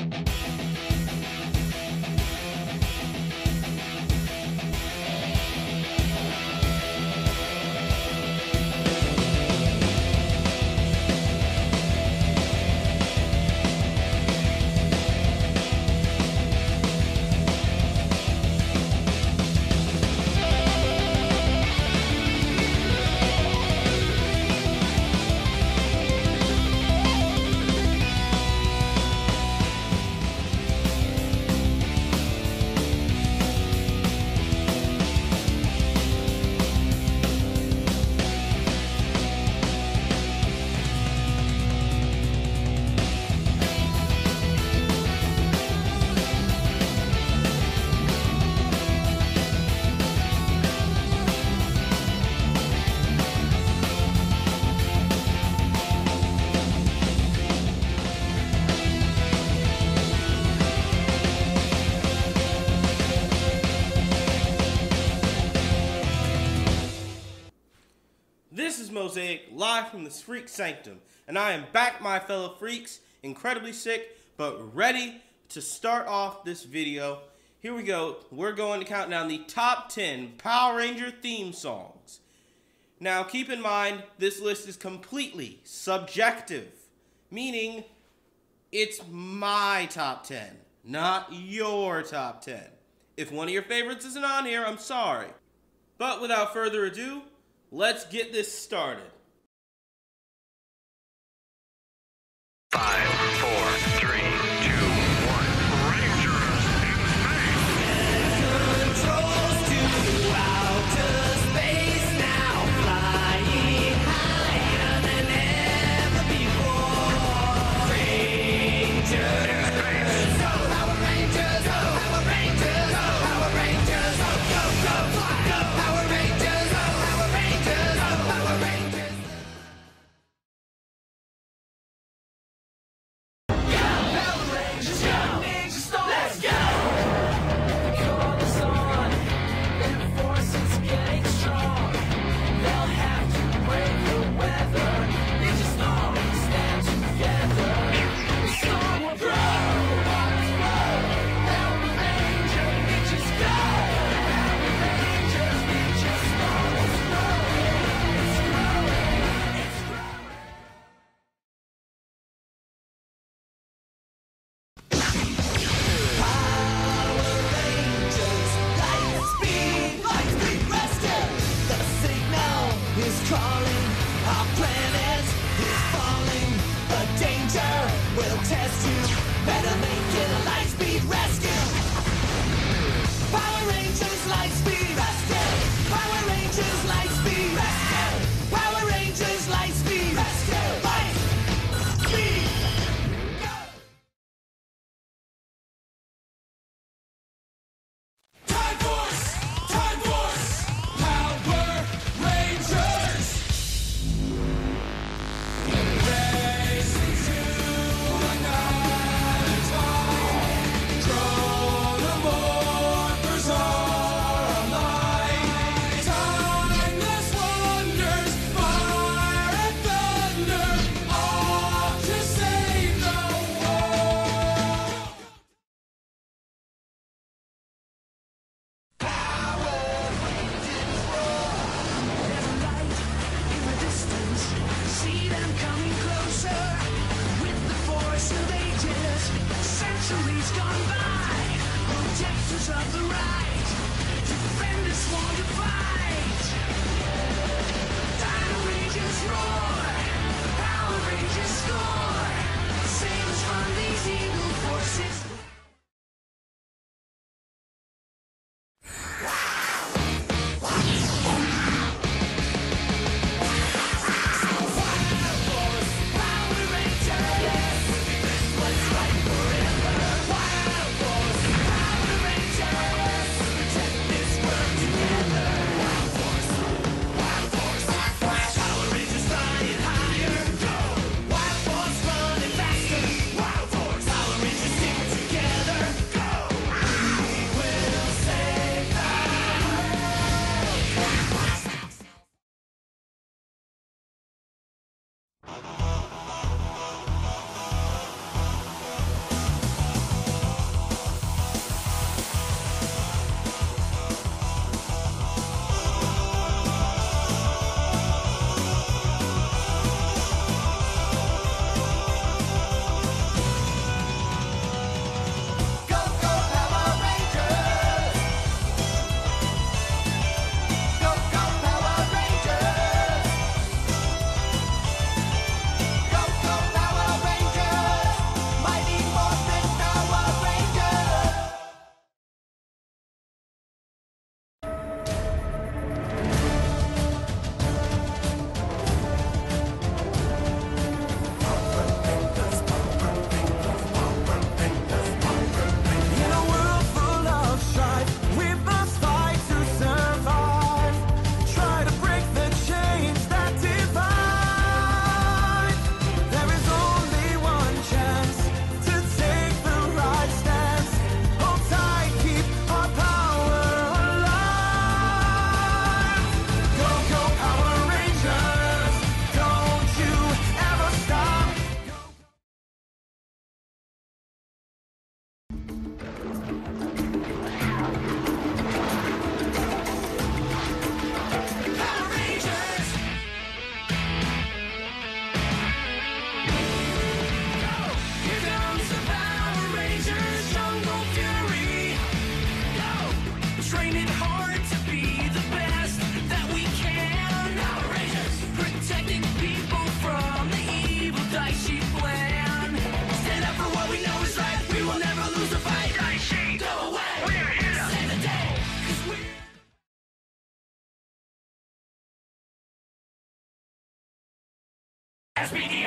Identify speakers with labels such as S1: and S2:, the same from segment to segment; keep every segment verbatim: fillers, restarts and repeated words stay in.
S1: This is Mosaic, live from the Freak Sanctum, and I am back, my fellow freaks, incredibly sick, but ready to start off this video. Here we go. We're going to count down the top ten Power Ranger theme songs. Now, keep in mind, this list is completely subjective, meaning it's my top ten, not your top ten. If one of your favorites isn't on here, I'm sorry. But without further ado, let's get this started.
S2: Five, four, three, two, one. Rangers in space. Controls to outer space now, flying higher than ever before. Rangers in space. Go, Power Rangers, go, Power Rangers, go, Power Rangers, go, go, go, fly, go, Power Rangers, go, Power Rangers, go, Power Rangers.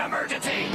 S2: emergency!